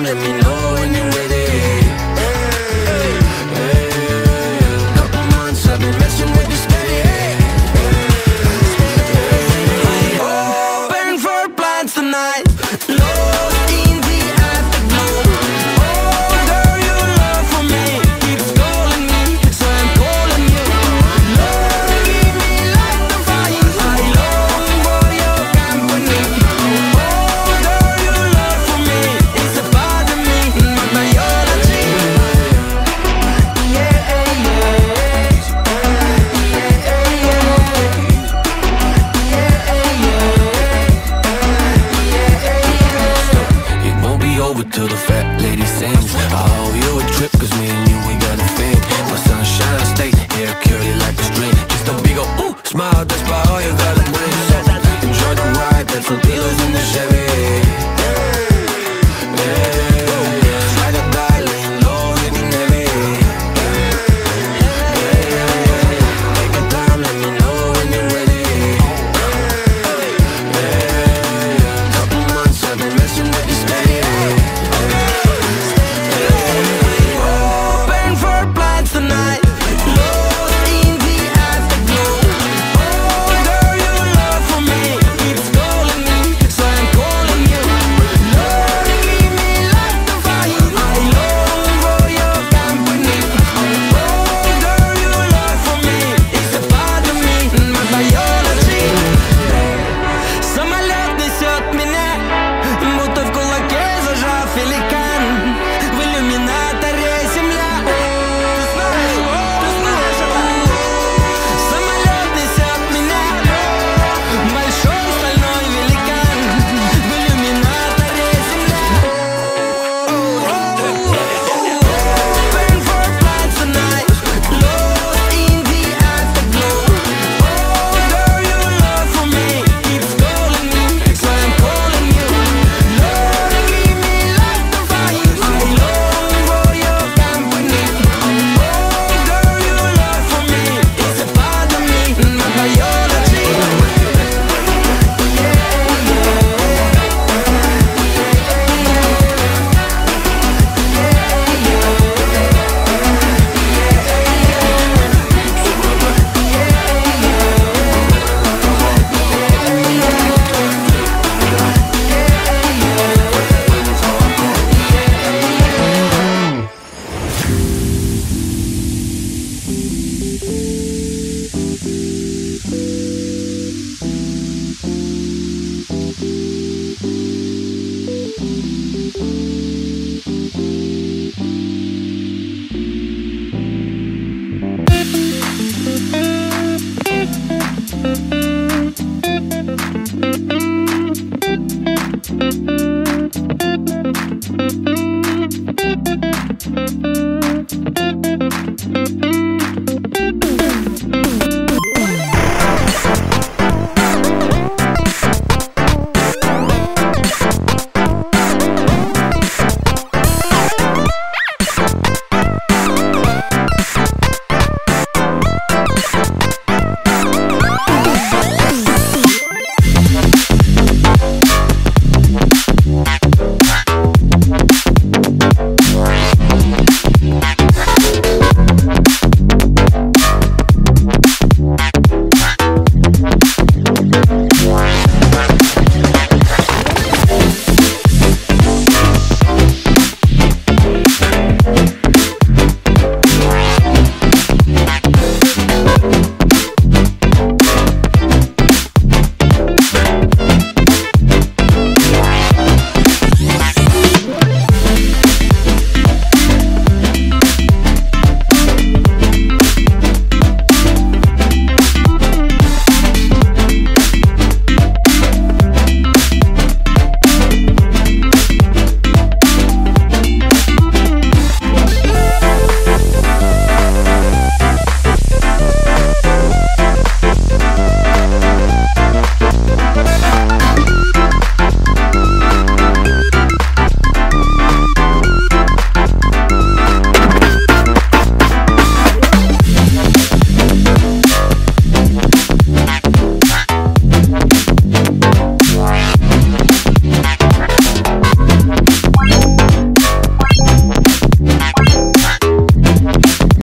let me know when you're ready. Couple months I've been messing with you steady. Open for plans tonight. Lost in the afterglow. Oh girl, your love for me keeps calling me, so I'm calling you. Lord, give me like the fire. I long for your company. Oh girl, your love for me is a part of me, my biology. Yeah, it won't be over till the fat lady sings. I owe you a trip, cause me and you, we got a thing. My sunshine state, hair curly like a string. Just a big ol' ooh, smile, that's about all you gotta bring. So enjoy the ride, pet from pillows in the Chevy. Like a darling, low, hitting heavy. Take your time, let me know when you're ready. Couple months I've been messing with you steady. Open for plans tonight. Lost in the afterglow. Oh girl, your love for me keeps calling me, so I'm calling you. Lord, give me like the fire. I long for your company. Oh girl, your love for me is a part of me, my biology. Самолет несет меня, будто в кулаке зажав великан. В иллюминаторе земля. Самолет несет меня, большой стальной великан. В иллюминаторе земля. Open for plans tonight. Lost in the afterglow. Oh girl, your love for me keeps calling me, so I'm calling you. Lord, give me like the fire. I long for your company. Oh girl, your love for me is a part of me, my biology.